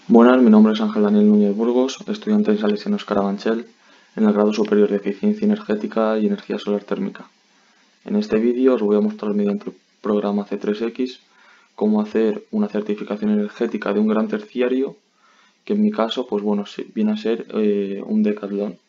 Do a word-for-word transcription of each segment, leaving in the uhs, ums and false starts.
Buenas, mi nombre es Ángel Daniel Núñez Burgos, estudiante de Salesianos Carabanchel en el grado superior de Eficiencia Energética y Energía Solar Térmica. En este vídeo os voy a mostrar mediante el programa C tres X cómo hacer una certificación energética de un gran terciario, que en mi caso pues bueno, viene a ser eh, un Decathlon.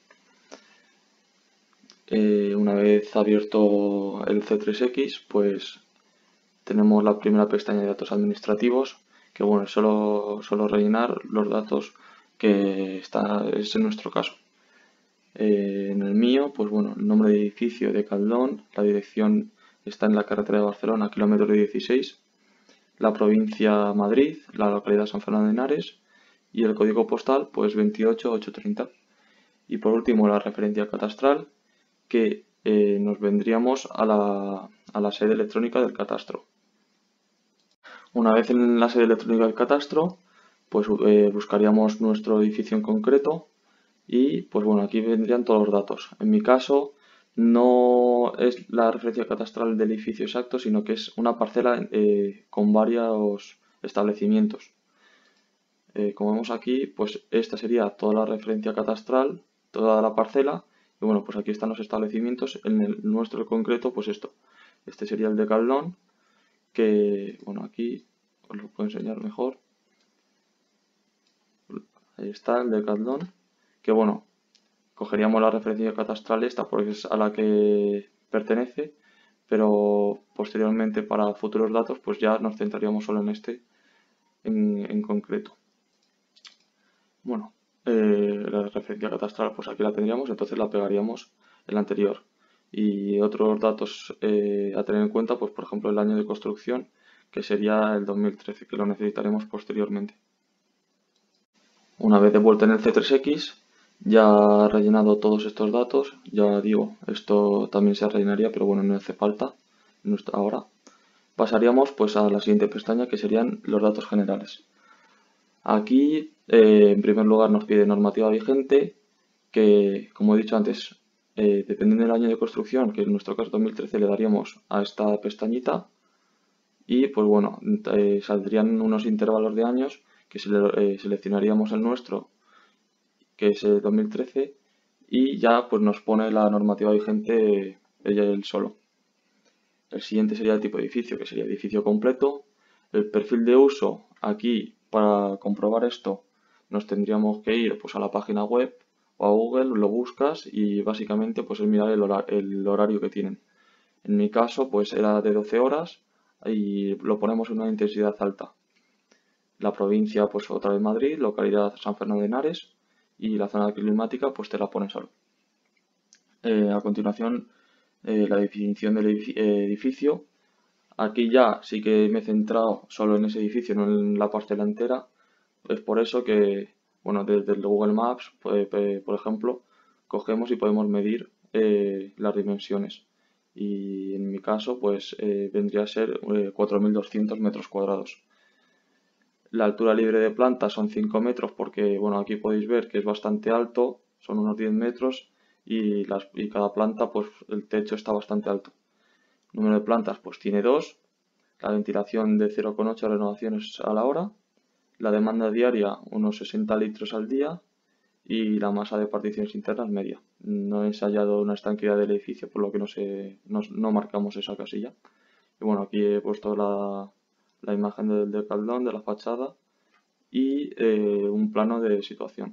Eh, una vez abierto el C tres X, pues tenemos la primera pestaña de datos administrativos, que bueno, es solo, solo rellenar los datos que está, es en nuestro caso. Eh, en el mío, pues bueno, el nombre de edificio de Caldón, la dirección está en la carretera de Barcelona, kilómetro dieciséis, la provincia Madrid, la localidad San Fernando de Henares y el código postal, pues veintiocho mil ochocientos treinta. Y por último, la referencia catastral, que eh, nos vendríamos a la, a la sede electrónica del catastro. Una vez en la sede electrónica del catastro, pues eh, buscaríamos nuestro edificio en concreto y pues bueno, aquí vendrían todos los datos. En mi caso no es la referencia catastral del edificio exacto, sino que es una parcela eh, con varios establecimientos. Eh, como vemos aquí, pues esta sería toda la referencia catastral, toda la parcela, y bueno, pues aquí están los establecimientos. En el nuestro en concreto, pues esto. Este sería el de Caldón, que bueno, aquí os lo puedo enseñar mejor. Ahí está el de Decathlon, que bueno, cogeríamos la referencia catastral esta porque es a la que pertenece, pero posteriormente para futuros datos pues ya nos centraríamos solo en este en, en concreto. Bueno, eh, la referencia catastral pues aquí la tendríamos, entonces la pegaríamos en la anterior. Y otros datos eh, a tener en cuenta, pues por ejemplo el año de construcción, que sería el dos mil trece, que lo necesitaremos posteriormente. Una vez de vuelta en el C tres X, ya rellenado todos estos datos, ya digo, esto también se rellenaría, pero bueno, no hace falta ahora. Pasaríamos pues a la siguiente pestaña, que serían los datos generales. Aquí, eh, en primer lugar, nos pide normativa vigente, que como he dicho antes, eh, dependiendo del año de construcción, que en nuestro caso dos mil trece, le daríamos a esta pestañita y pues bueno, eh, saldrían unos intervalos de años que se le, eh, seleccionaríamos el nuestro, que es el dos mil trece, y ya pues nos pone la normativa vigente ella él solo. El siguiente sería el tipo de edificio, que sería edificio completo. El perfil de uso, aquí para comprobar esto nos tendríamos que ir pues a la página web o a Google, lo buscas y básicamente pues es mirar el, hora, el horario que tienen. En mi caso pues era de doce horas y lo ponemos en una intensidad alta. La provincia pues otra vez Madrid, localidad San Fernando de Henares, y la zona climática pues te la pone solo. Eh, a continuación eh, la definición del edificio. Aquí ya sí que me he centrado solo en ese edificio, no en la parcela entera. Es por eso que, bueno, desde el Google Maps, pues, por ejemplo, cogemos y podemos medir eh, las dimensiones. Y en mi caso, pues eh, vendría a ser eh, cuatro mil doscientos metros cuadrados. La altura libre de planta son cinco metros porque, bueno, aquí podéis ver que es bastante alto, son unos diez metros y, las, y cada planta, pues el techo está bastante alto. Número de plantas, pues tiene dos. La ventilación de cero coma ocho renovaciones a la hora. La demanda diaria, unos sesenta litros al día. Y la masa de particiones internas media. No he ensayado una estanqueidad del edificio, por lo que no, sé, no, no marcamos esa casilla. Y bueno, aquí he puesto la, la imagen del Decathlon, de la fachada y eh, un plano de situación.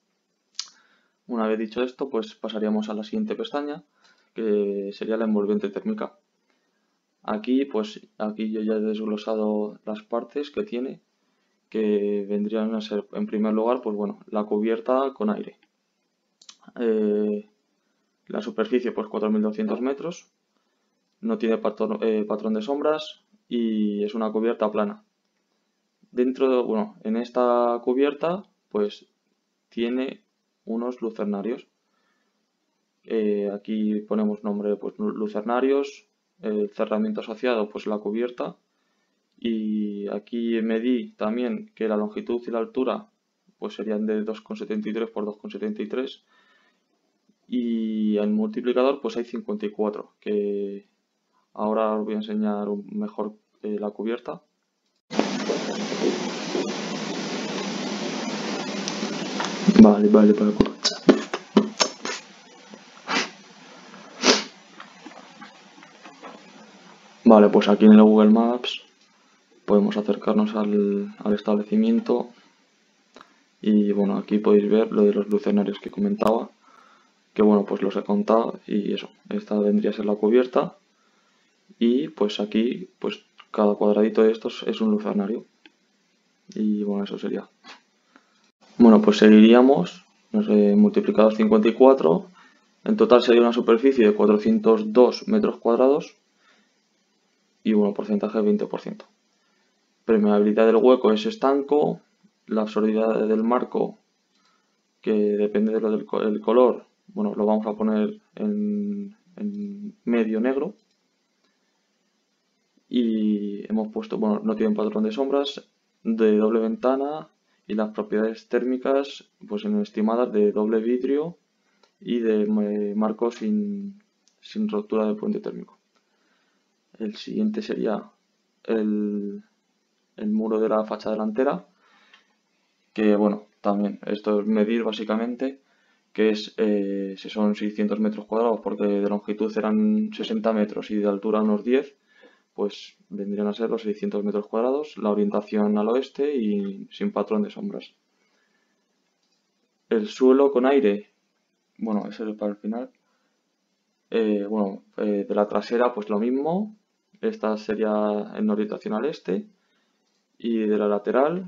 Una vez dicho esto, pues pasaríamos a la siguiente pestaña, que sería la envolvente térmica. Aquí, pues, aquí yo ya he desglosado las partes que tiene, que vendrían a ser, en primer lugar, pues bueno, la cubierta con aire. Eh, la superficie, pues cuatro mil doscientos metros, no tiene patrón, eh, patrón de sombras y es una cubierta plana. Dentro de, bueno, en esta cubierta, pues tiene unos lucernarios. Eh, aquí ponemos nombre, pues lucernarios, el cerramiento asociado, pues la cubierta. Y aquí medí también que la longitud y la altura pues serían de dos coma setenta y tres por dos coma setenta y tres y el multiplicador pues hay cincuenta y cuatro, que ahora os voy a enseñar mejor eh, la cubierta. Vale, vale, para el culo. Vale, pues aquí en el Google Maps podemos acercarnos al, al establecimiento y bueno, aquí podéis ver lo de los lucernarios que comentaba, que bueno, pues los he contado y eso, esta vendría a ser la cubierta y pues aquí, pues cada cuadradito de estos es un lucernario y bueno, eso sería. Bueno, pues seguiríamos, no sé, multiplicados cincuenta y cuatro, en total sería una superficie de cuatrocientos dos metros cuadrados y bueno, porcentaje del veinte por ciento. Permeabilidad del hueco es estanco, la absorbilidad del marco, que depende de lo del co el color, bueno, lo vamos a poner en, en medio negro. Y hemos puesto, bueno, no tiene patrón de sombras, de doble ventana y las propiedades térmicas, pues en estimadas de doble vidrio y de eh, marco sin, sin rotura de puente térmico. El siguiente sería el, el muro de la fachada delantera, que bueno, también esto es medir básicamente, que es eh, si son seiscientos metros cuadrados, porque de longitud eran sesenta metros y de altura unos diez, pues vendrían a ser los seiscientos metros cuadrados, la orientación al oeste y sin patrón de sombras. El suelo con aire, bueno, ese es para el final. Eh, bueno, eh, de la trasera pues lo mismo, esta sería en orientación al este, y de la lateral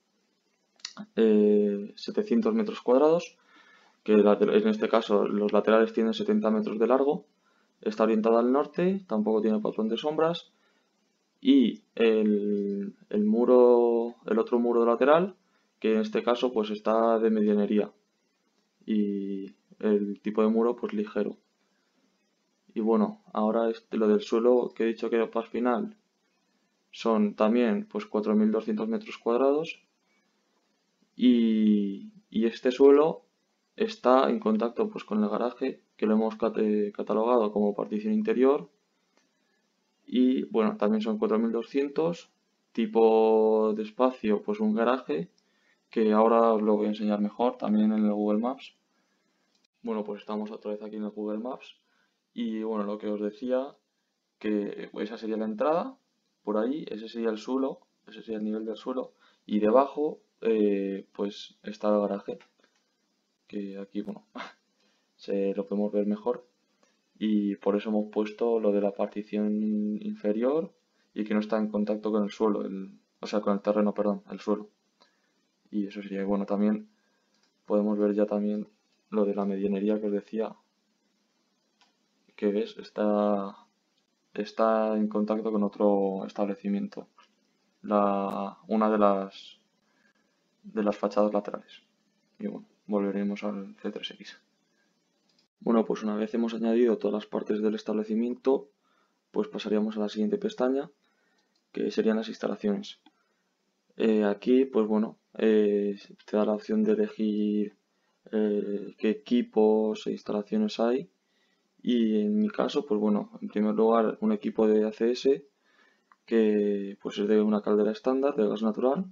eh, setecientos metros cuadrados, que en este caso los laterales tienen setenta metros de largo, está orientada al norte, tampoco tiene patrón de sombras, y el, el muro, el otro muro lateral, que en este caso pues está de medianería, y el tipo de muro pues ligero. Y bueno, ahora este, lo del suelo que he dicho que era para final son también pues cuatro mil doscientos metros cuadrados y, y este suelo está en contacto pues con el garaje, que lo hemos catalogado como partición interior, y bueno, también son cuatro mil doscientos, tipo de espacio pues un garaje, que ahora os lo voy a enseñar mejor también en el Google Maps. Bueno, pues estamos otra vez aquí en el Google Maps y bueno, lo que os decía, que esa sería la entrada, por ahí, ese sería el suelo, ese sería el nivel del suelo, y debajo eh, pues está el garaje, que aquí, bueno, se lo podemos ver mejor, y por eso hemos puesto lo de la partición inferior y que no está en contacto con el suelo, el, o sea, con el terreno, perdón, el suelo. Y eso sería, bueno, también podemos ver ya también lo de la medianería que os decía, que ves, está, está en contacto con otro establecimiento, la, una de las, de las fachadas laterales. Y bueno, volveremos al C tres X. Bueno, pues una vez hemos añadido todas las partes del establecimiento, pues pasaríamos a la siguiente pestaña, que serían las instalaciones. Eh, aquí, pues bueno, eh, te da la opción de elegir eh, qué equipos e instalaciones hay. Y en mi caso, pues bueno, en primer lugar un equipo de A C S que pues es de una caldera estándar de gas natural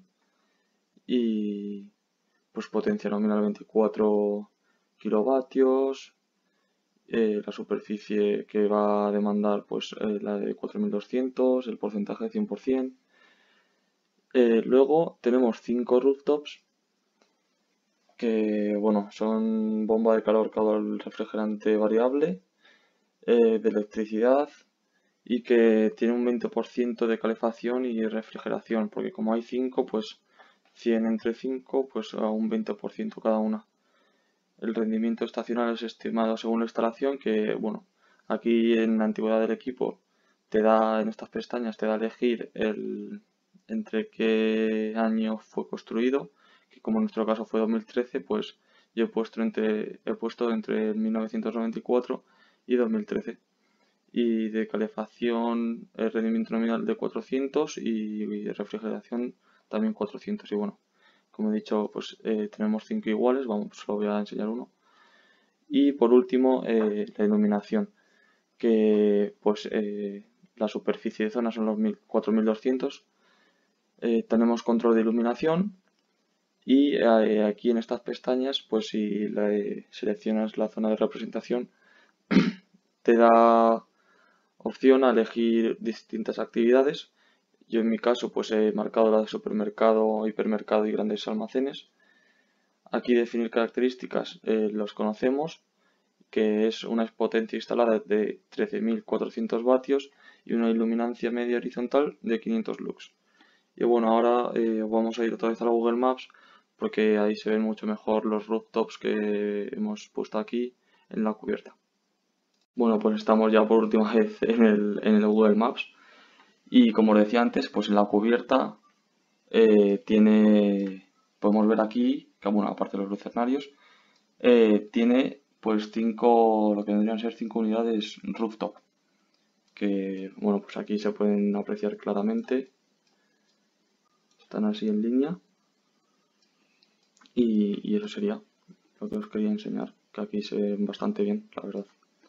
y pues potencia nominal veinticuatro kilovatios, eh, la superficie que va a demandar pues eh, la de cuatro mil doscientos, el porcentaje de cien por cien. Eh, luego tenemos cinco rooftops que bueno, son bomba de calor caudal refrigerante variable, eh, de electricidad, y que tiene un veinte por ciento de calefacción y refrigeración, porque como hay cinco, pues cien entre cinco, pues a un veinte por ciento cada una. El rendimiento estacional es estimado según la instalación, que bueno, aquí en la antigüedad del equipo te da, en estas pestañas te da a elegir el, entre qué año fue construido, que como en nuestro caso fue dos mil trece, pues yo he puesto entre, he puesto entre mil novecientos noventa y cuatro y dos mil trece. Y de calefacción el rendimiento nominal de cuatrocientos y refrigeración también cuatrocientos. Y bueno, como he dicho, pues eh, tenemos cinco iguales, vamos, solo voy a enseñar uno. Y por último, eh, la iluminación, que pues eh, la superficie de zona son los cuatro mil doscientos. Eh, tenemos control de iluminación, Y eh, aquí en estas pestañas, pues si le seleccionas la zona de representación, te da opción a elegir distintas actividades. Yo en mi caso pues he marcado la de supermercado, hipermercado y grandes almacenes. Aquí definir características, eh, los conocemos, que es una potencia instalada de trece mil cuatrocientos vatios y una iluminancia media horizontal de quinientos lux. Y bueno, ahora eh, vamos a ir otra vez a la Google Maps porque ahí se ven mucho mejor los rooftops que hemos puesto aquí en la cubierta. Bueno, pues estamos ya por última vez en el, en el Google Maps y como os decía antes, pues en la cubierta eh, tiene, podemos ver aquí, que bueno, aparte de los lucernarios, eh, tiene pues cinco, lo que vendrían a ser cinco unidades rooftop, que bueno, pues aquí se pueden apreciar claramente, están así en línea y, y eso sería lo que os quería enseñar, que aquí se ven bastante bien, la verdad.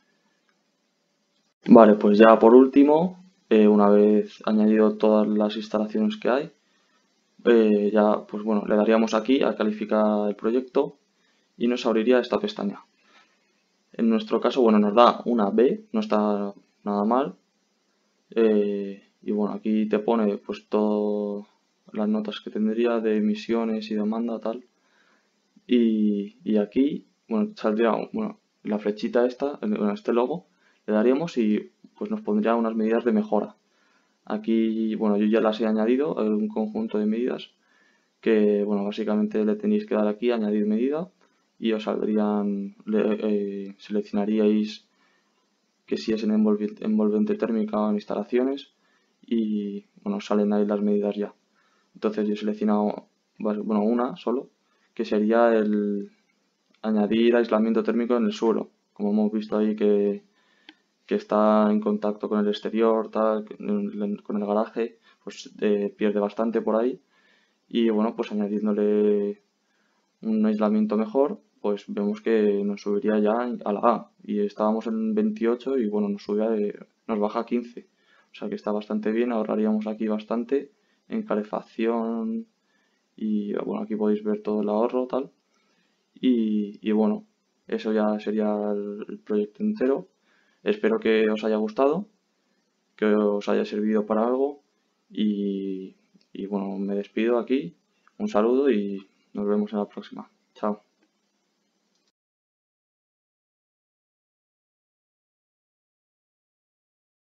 Vale, pues ya por último, eh, una vez añadido todas las instalaciones que hay, eh, ya pues bueno, le daríamos aquí a calificar el proyecto y nos abriría esta pestaña. En nuestro caso, bueno, nos da una B, no está nada mal. Eh, y bueno, aquí te pone pues todas las notas que tendría de emisiones y demanda, tal. Y, y aquí, bueno, saldría bueno, la flechita esta, en este logo, le daríamos y pues nos pondría unas medidas de mejora. Aquí, bueno, yo ya las he añadido, un conjunto de medidas que, bueno, básicamente le tenéis que dar aquí, añadir medida, y os saldrían, le, eh, seleccionaríais que si es en envolvente, envolvente térmica o en instalaciones, y, bueno, salen ahí las medidas ya. Entonces yo he seleccionado, bueno, una solo, que sería el añadir aislamiento térmico en el suelo, como hemos visto ahí que, que está en contacto con el exterior, tal, con el garaje, pues eh, pierde bastante por ahí. Y bueno, pues añadiéndole un aislamiento mejor, pues vemos que nos subiría ya a la A. Y estábamos en veintiocho y bueno, nos sube a, nos baja a quince. O sea que está bastante bien, ahorraríamos aquí bastante en calefacción y bueno, aquí podéis ver todo el ahorro, tal. Y, y bueno, eso ya sería el, el proyecto entero. Espero que os haya gustado, que os haya servido para algo y, y bueno, me despido aquí. Un saludo y nos vemos en la próxima. Chao.